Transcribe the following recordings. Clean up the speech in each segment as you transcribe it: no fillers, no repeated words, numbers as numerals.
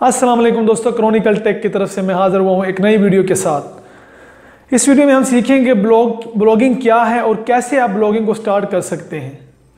अस्सलाम वालेकुम दोस्तों, क्रॉनिकल टेक की तरफ से मैं हाज़िर हुआ हूँ एक नई वीडियो के साथ। इस वीडियो में हम सीखेंगे ब्लॉगिंग क्या है और कैसे आप ब्लॉगिंग को स्टार्ट कर सकते हैं।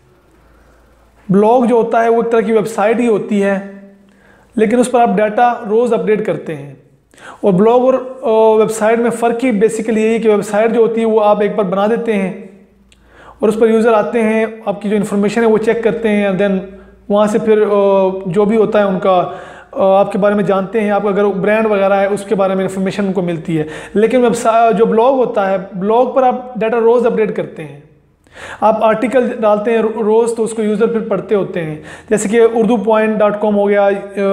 ब्लॉग जो होता है वो एक तरह की वेबसाइट ही होती है, लेकिन उस पर आप डाटा रोज़ अपडेट करते हैं। और ब्लॉग और वेबसाइट में फ़र्क ही बेसिकली यही कि वेबसाइट जो होती है वो आप एक बार बना देते हैं और उस पर यूज़र आते हैं, आपकी जो इन्फॉर्मेशन है वो चेक करते हैं, एंड देन वहाँ से फिर जो भी होता है उनका आपके बारे में जानते हैं। आपका अगर ब्रांड वगैरह है उसके बारे में इन्फॉर्मेशन उनको मिलती है। लेकिन वेबसाइट जो ब्लॉग होता है, ब्लॉग पर आप डाटा रोज़ अपडेट करते हैं। आप आर्टिकल डालते हैं रोज़, तो उसको यूज़र फिर पढ़ते होते हैं। जैसे कि urdu.com हो गया,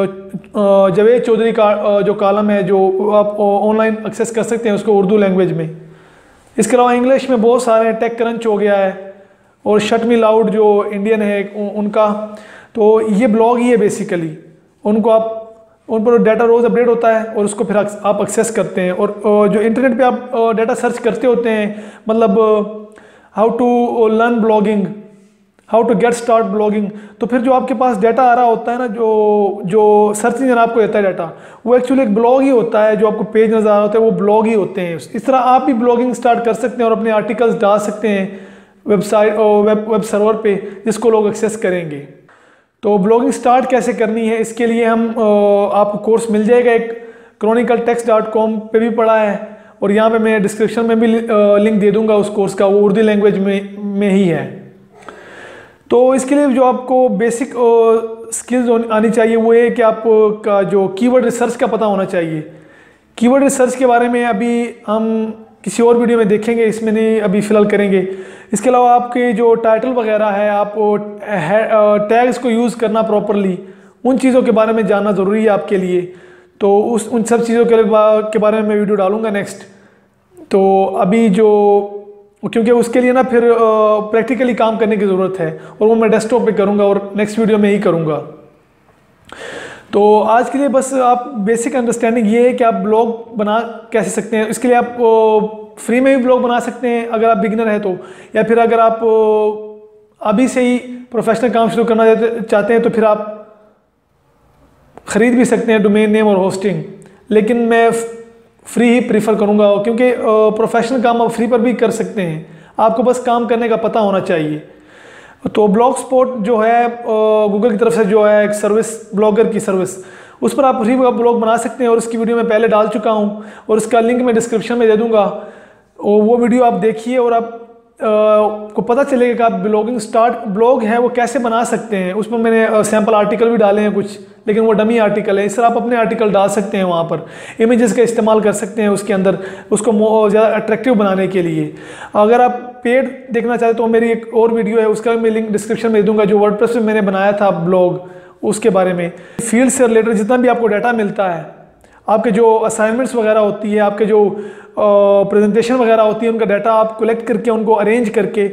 जावेद चौधरी का जो कॉलम है जो आप ऑनलाइन एक्सेस कर सकते हैं उसको उर्दू लैंग्वेज में। इसके अलावा इंग्लिश में बहुत सारे, टेक क्रंच हो गया है और शट मी लाउड जो इंडियन है उनका। तो ये ब्लॉग ही है बेसिकली। उनको आप उन पर डाटा रोज़ अपडेट होता है और उसको फिर आप एक्सेस करते हैं। और जो इंटरनेट पे आप डाटा सर्च करते होते हैं, मतलब how to learn blogging, how to get start blogging, तो फिर जो आपके पास डाटा आ रहा होता है ना, जो सर्च इंजन आपको देता है डाटा, वो एक्चुअली एक ब्लॉग ही होता है। जो आपको पेज नज़र आ रहा होता है वो ब्लॉग ही होते हैं। इस तरह आप भी ब्लॉगिंग स्टार्ट कर सकते हैं और अपने आर्टिकल्स डाल सकते हैं वेबसाइट वेब सर्वर पे, जिसको लोग एक्सेस करेंगे। तो ब्लॉगिंग स्टार्ट कैसे करनी है, इसके लिए आपको कोर्स मिल जाएगा। एक chronicaltext.com पे भी पढ़ा है और यहाँ पे मैं डिस्क्रिप्शन में भी लिंक दे दूंगा उस कोर्स का। वो उर्दू लैंग्वेज में ही है। तो इसके लिए जो आपको बेसिक स्किल्स आनी चाहिए वो है कि आपका जो कीवर्ड रिसर्च का पता होना चाहिए। कीवर्ड रिसर्च के बारे में अभी हम किसी और वीडियो में देखेंगे, इसमें नहीं अभी फ़िलहाल करेंगे। इसके अलावा आपके जो टाइटल वगैरह है, आप टैग्स को यूज़ करना प्रॉपरली, उन चीज़ों के बारे में जानना ज़रूरी है आपके लिए। तो उन सब चीज़ों के बारे में मैं वीडियो डालूँगा नेक्स्ट। तो अभी क्योंकि उसके लिए ना फिर प्रैक्टिकली काम करने की ज़रूरत है और वो मैं डेस्कटॉप पे करूँगा और नेक्स्ट वीडियो में ही करूँगा। तो आज के लिए बस आप बेसिक अंडरस्टैंडिंग ये है कि आप ब्लॉग बना कैसे सकते हैं। इसके लिए आप फ्री में भी ब्लॉग बना सकते हैं अगर आप बिगिनर है तो, या फिर अगर आप अभी से ही प्रोफेशनल काम शुरू करना चाहते हैं तो फिर आप ख़रीद भी सकते हैं डोमेन नेम और होस्टिंग। लेकिन मैं फ्री ही प्रीफर करूँगा, क्योंकि प्रोफेशनल काम आप फ्री पर भी कर सकते हैं। आपको बस काम करने का पता होना चाहिए। तो ब्लॉग स्पॉट जो है गूगल की तरफ से जो है एक सर्विस, ब्लॉगर की सर्विस, उस पर आप फ्री ब्लॉग बना सकते हैं और उसकी वीडियो मैं पहले डाल चुका हूँ और उसका लिंक मैं डिस्क्रिप्शन में दे दूँगा। वो वीडियो आप देखिए और आप को पता चलेगा कि आप ब्लॉग है वो कैसे बना सकते हैं। उसमें मैंने सैम्पल आर्टिकल भी डाले हैं कुछ, लेकिन वो डमी आर्टिकल है। इस तरह आप अपने आर्टिकल डाल सकते हैं, वहाँ पर इमेजेस का इस्तेमाल कर सकते हैं उसके अंदर, उसको ज़्यादा अट्रैक्टिव बनाने के लिए। अगर आप पेड देखना चाहते तो मेरी एक और वीडियो है, उसका मैं लिंक डिस्क्रिप्शन में दे दूँगा, जो वर्डप्रेस में मैंने बनाया था ब्लॉग, उसके बारे में। फील्ड से रिलेटेड जितना भी आपको डाटा मिलता है, आपके जो असाइनमेंट्स वगैरह होती है, आपके जो प्रेजेंटेशन वगैरह होती है, उनका डाटा आप कलेक्ट करके उनको अरेंज करके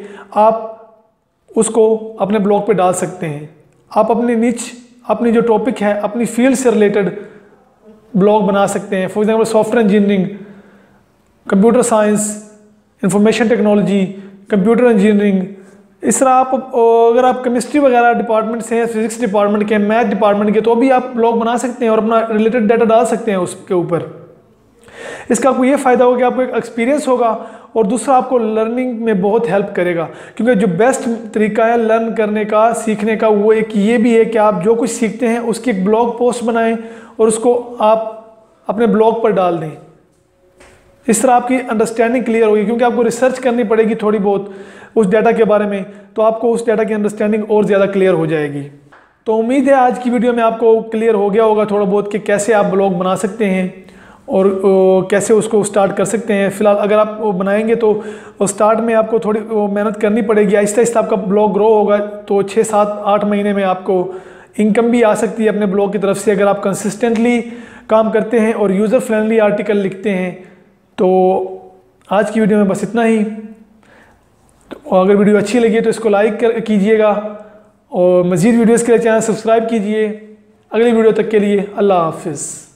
आप उसको अपने ब्लॉग पे डाल सकते हैं। आप अपनी निच, अपनी जो टॉपिक है, अपनी फील्ड से रिलेटेड ब्लॉग बना सकते हैं। For example software engineering, computer science, information technology, computer engineering. इस तरह आप अगर आप केमिस्ट्री वगैरह डिपार्टमेंट से हैं, फिजिक्स डिपार्टमेंट के, मैथ डिपार्टमेंट के, तो भी आप ब्लॉग बना सकते हैं और अपना रिलेटेड डाटा डाल सकते हैं उसके ऊपर। इसका आपको ये फ़ायदा होगा कि आपको एक एक्सपीरियंस होगा और दूसरा आपको लर्निंग में बहुत हेल्प करेगा। क्योंकि जो बेस्ट तरीका है लर्न करने का, सीखने का, वो एक ये भी है कि आप जो कुछ सीखते हैं उसकी एक ब्लॉग पोस्ट बनाएं और उसको आप अपने ब्लॉग पर डाल दें। इस तरह आपकी अंडरस्टैंडिंग क्लियर होगी, क्योंकि आपको रिसर्च करनी पड़ेगी थोड़ी बहुत उस डाटा के बारे में, तो आपको उस डाटा की अंडरस्टैंडिंग और ज़्यादा क्लियर हो जाएगी। तो उम्मीद है आज की वीडियो में आपको क्लियर हो गया होगा थोड़ा बहुत कि कैसे आप ब्लॉग बना सकते हैं और कैसे उसको स्टार्ट कर सकते हैं। फ़िलहाल अगर आप बनाएंगे तो स्टार्ट में आपको थोड़ी मेहनत करनी पड़ेगी। आहिस्ता आहिस्ता आपका ब्लॉग ग्रो होगा, तो 6, 7, 8 महीने में आपको इनकम भी आ सकती है अपने ब्लॉग की तरफ से, अगर आप कंसिस्टेंटली काम करते हैं और यूज़र फ्रेंडली आर्टिकल लिखते हैं। तो आज की वीडियो में बस इतना ही। तो अगर वीडियो अच्छी लगी तो इसको लाइक कीजिएगा और मज़ीद वीडियोज़ के लिए चैनल सब्सक्राइब कीजिए। अगली वीडियो तक के लिए अल्लाह हाफिज़।